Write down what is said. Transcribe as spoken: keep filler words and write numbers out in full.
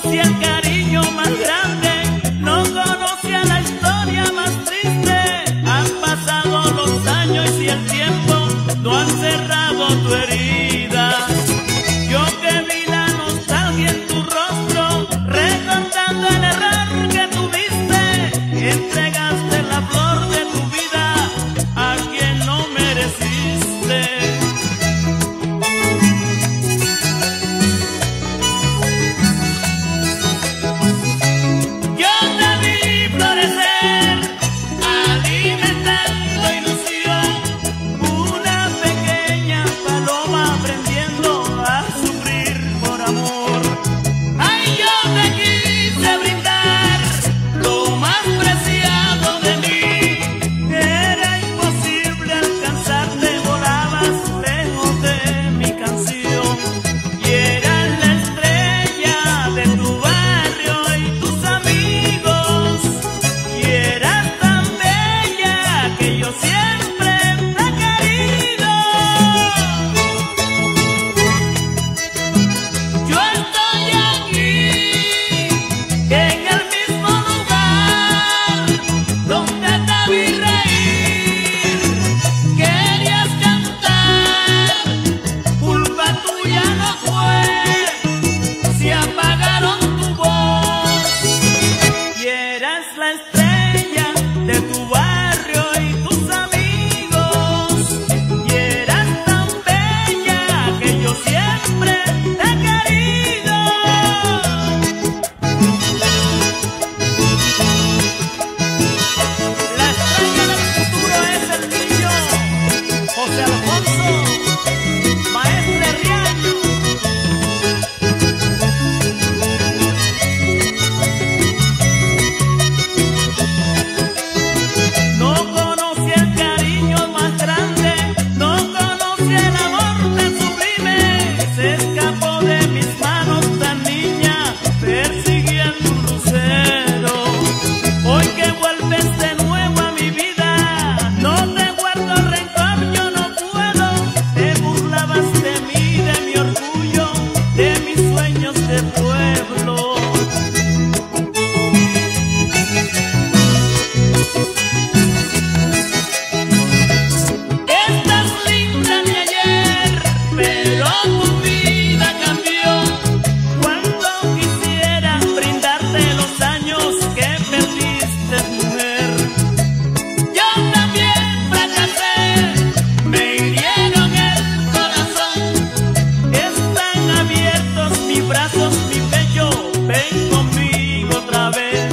conocía el cariño más grande, no conocía la historia más triste. Han pasado los años y el tiempo no han cerrado tu herida. Yo que vi la nostalgia en tu rostro, recordando el error que tuviste, entregaste la flor de tu vida a quien no mereciste. La estrella de tu barrio y tus amigos, y eras tan bella que yo siempre te he querido. La estrella del futuro es el niño José Alfonso, maestre Riaño. Ven conmigo otra vez.